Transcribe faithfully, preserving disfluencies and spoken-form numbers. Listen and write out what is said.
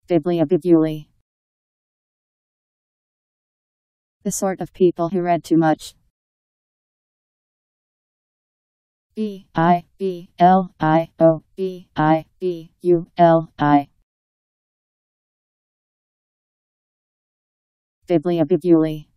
Bibliobibuli. The sort of people who read too much. B I B L I O B I B U L I. Bibliobibuli.